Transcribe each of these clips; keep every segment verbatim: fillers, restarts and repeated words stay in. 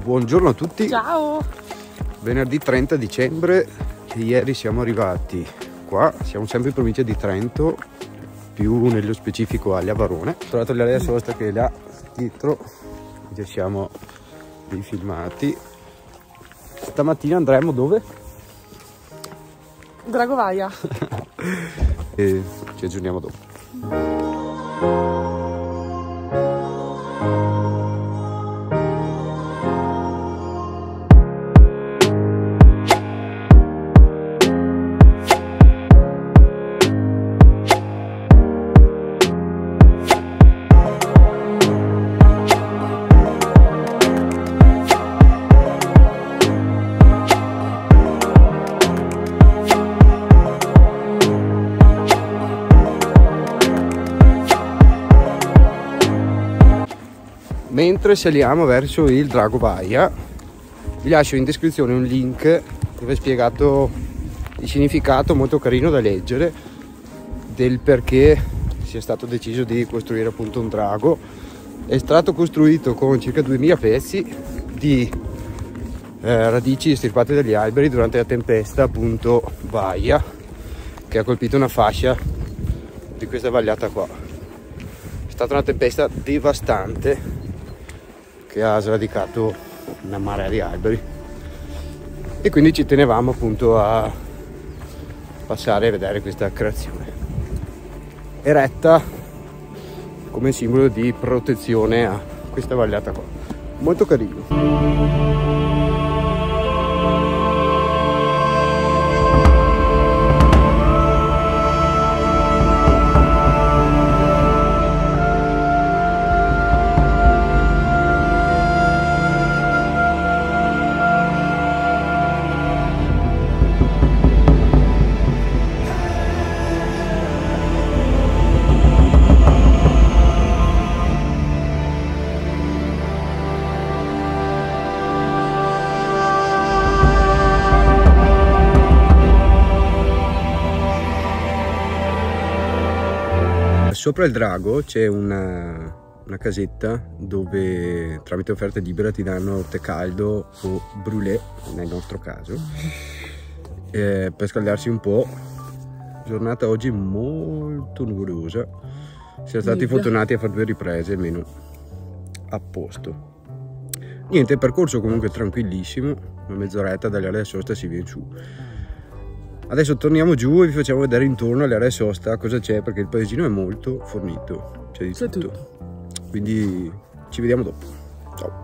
Buongiorno a tutti. Ciao. Venerdì trenta dicembre e ieri siamo arrivati qua, siamo sempre in provincia di Trento, più nello specifico a Lavarone. Ho trovato l'area sosta che è là dietro, già siamo dei filmati. Stamattina andremo dove? Dragovaia. E ci aggiorniamo dopo. Mentre saliamo verso il Dragovaia, vi lascio in descrizione un link dove è spiegato il significato molto carino da leggere del perché sia stato deciso di costruire appunto un drago. È stato costruito con circa duemila pezzi di eh, radici estirpate dagli alberi durante la tempesta appunto Vaia, che ha colpito una fascia di questa vallata qua. È stata una tempesta devastante che ha sradicato una marea di alberi e quindi ci tenevamo appunto a passare a vedere questa creazione eretta come simbolo di protezione a questa vallata qua. Molto carino. Sopra il drago c'è una, una casetta dove tramite offerta libera ti danno tè caldo o brûlé nel nostro caso eh, per scaldarsi un po'. Giornata oggi molto nuvolosa, siamo stati Miglia. fortunati a fare due riprese almeno a posto. Niente, percorso comunque tranquillissimo, una mezz'oretta dall'area sosta si viene su. Adesso torniamo giù e vi facciamo vedere intorno all'area sosta cosa c'è, perché il paesino è molto fornito, c'è di C'è tutto. tutto. Quindi ci vediamo dopo. Ciao.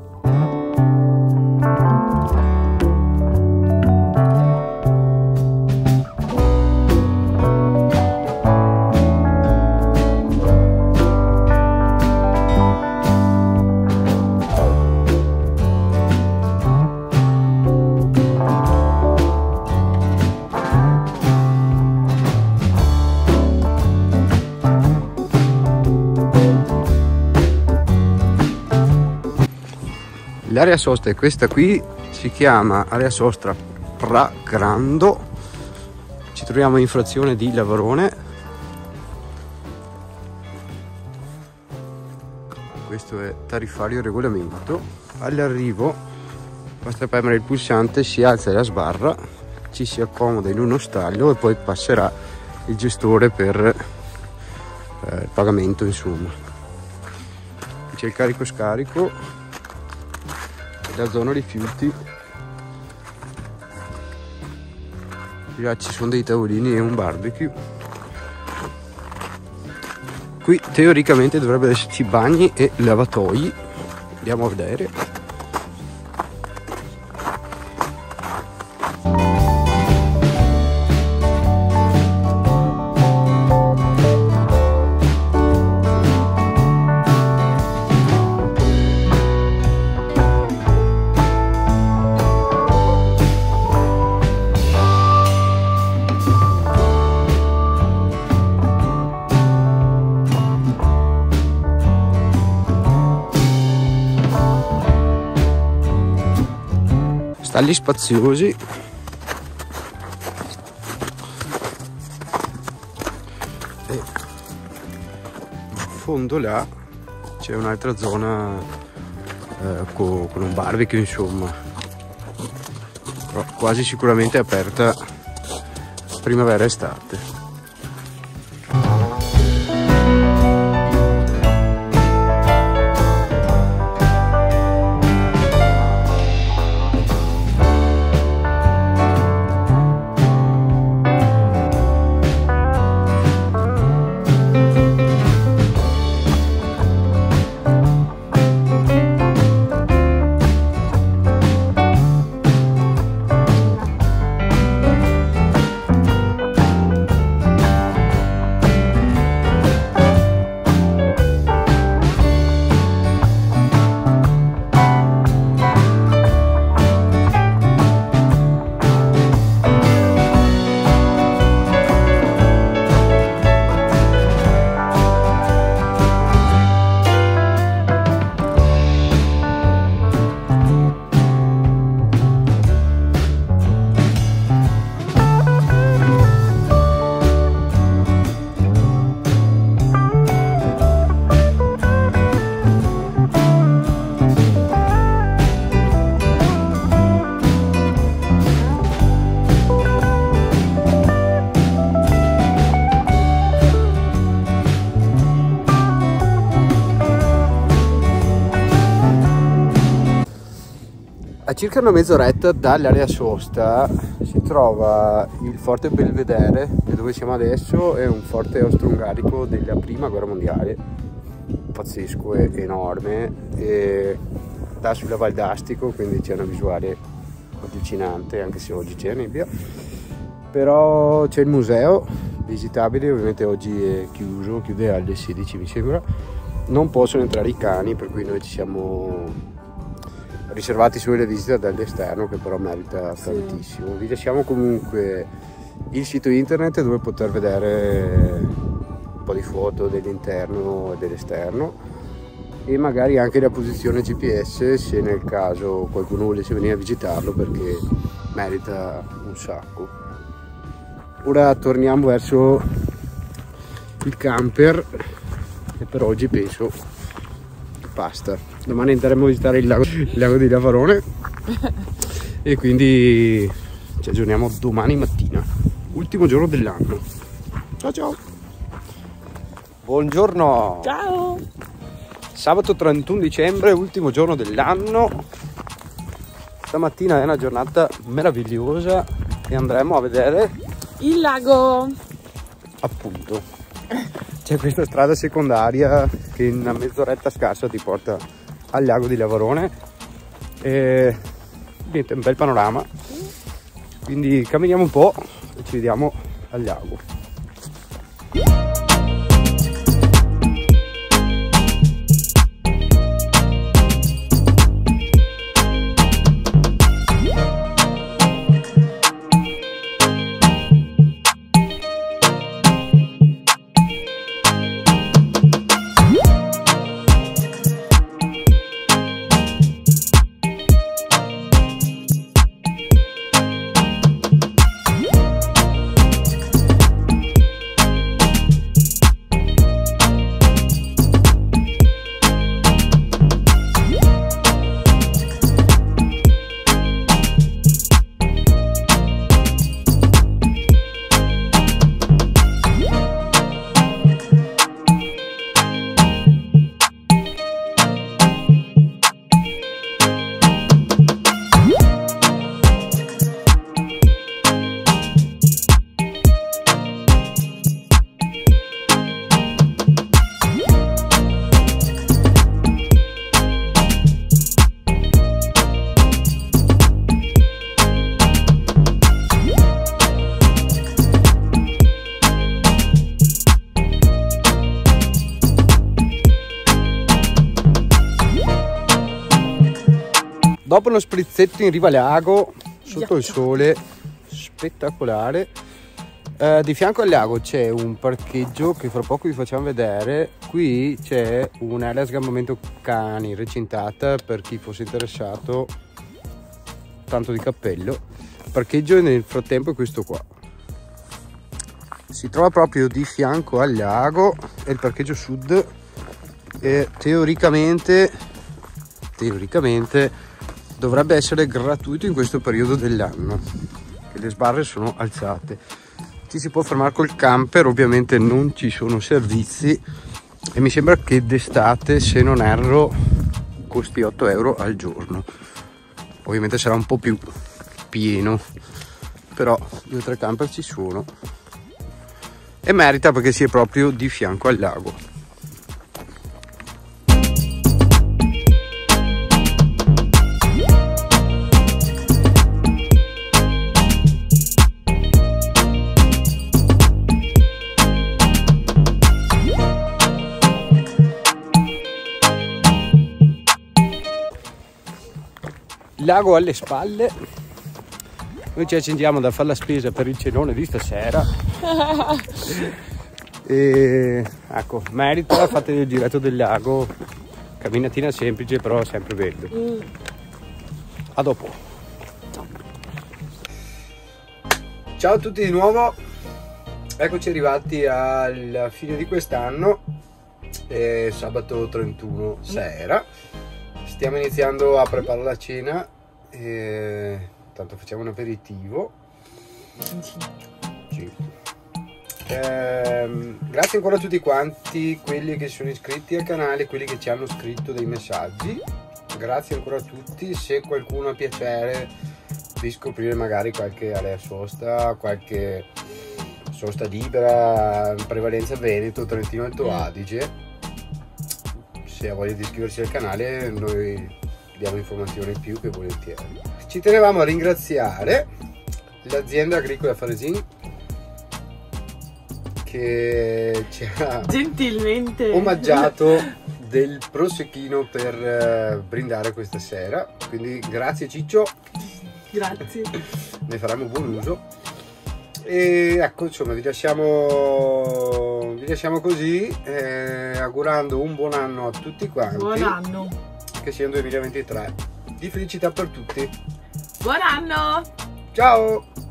L'area sosta è questa qui, si chiama area sosta Pragrando, ci troviamo in frazione di Lavarone. Questo è tariffario regolamento. All'arrivo basta premere il pulsante, si alza la sbarra, ci si accomoda in uno stallo e poi passerà il gestore per eh, il pagamento, insomma. C'è il carico scarico, la zona rifiuti, là ci sono dei tavolini e un barbecue. Qui teoricamente dovrebbe esserci bagni e lavatoi, andiamo a vedere. Stalli spaziosi, e in fondo là c'è un'altra zona eh, con, con un barbecue, insomma. Però quasi sicuramente è aperta primavera estate. A circa una mezz'oretta dall'area sosta si trova il Forte Belvedere, che dove siamo adesso è un forte austro-ungarico della prima guerra mondiale, pazzesco e enorme, e dà sulla Val d'Astico, quindi c'è una visuale allucinante, anche se oggi c'è nebbia. Però c'è il museo visitabile, ovviamente oggi è chiuso, chiude alle sedici mi sembra, non possono entrare i cani, per cui noi ci siamo riservati solo le visite dall'esterno, che però merita sì. tantissimo. Vi lasciamo comunque il sito internet dove poter vedere un po' di foto dell'interno e dell'esterno, e magari anche la posizione G P S se nel caso qualcuno volesse venire a visitarlo, perché merita un sacco. Ora torniamo verso il camper e per oggi penso che basta. Domani andremo a visitare il lago, il lago di Lavarone e quindi ci aggiorniamo domani mattina, ultimo giorno dell'anno. Ciao ciao! Buongiorno! Ciao! Sabato trentuno dicembre, ultimo giorno dell'anno. Stamattina è una giornata meravigliosa e andremo a vedere il lago. Appunto, c'è questa strada secondaria che in una mezz'oretta scarsa ti porta al lago di Lavarone e niente, un bel panorama, quindi camminiamo un po' e ci vediamo al lago. Dopo uno sprizzetto in riva al lago, sotto il sole, spettacolare. Eh, di fianco al lago c'è un parcheggio che fra poco vi facciamo vedere. Qui c'è un'area sgambamento cani recintata per chi fosse interessato, tanto di cappello. Il parcheggio nel frattempo è questo qua. Si trova proprio di fianco al lago, è il parcheggio sud e teoricamente teoricamente dovrebbe essere gratuito in questo periodo dell'anno, che le sbarre sono alzate. Ci si può fermare col camper, ovviamente non ci sono servizi e mi sembra che d'estate, se non erro, costi otto euro al giorno. Ovviamente sarà un po' più pieno, però due o tre camper ci sono e merita, perché si è proprio di fianco al lago. Lago alle spalle, noi ci accingiamo da fare la spesa per il cenone di stasera e ecco, merita, fate il giretto del lago, camminatina semplice però sempre bello. Mm. A dopo. Ciao a tutti di nuovo, eccoci arrivati alla fine di quest'anno, è sabato trentuno sera, stiamo iniziando a preparare la cena. E tanto facciamo un aperitivo. Sì. Ehm, grazie ancora a tutti quanti quelli che sono iscritti al canale, quelli che ci hanno scritto dei messaggi, grazie ancora a tutti. Se qualcuno ha piacere di scoprire magari qualche area sosta, qualche sosta libera, in prevalenza Veneto, Trentino Alto Adige, se ha voglia di iscriversi al canale noi diamo informazioni più che volentieri. Ci tenevamo a ringraziare l'azienda agricola Faresin che ci ha gentilmente omaggiato del prosecchino per uh, brindare questa sera, quindi grazie Ciccio, grazie, ne faremo buon uso. E ecco, insomma, vi lasciamo vi lasciamo così, eh, augurando un buon anno a tutti quanti. Buon anno, che sia un duemilaventitré di felicità per tutti. Buon anno! Ciao!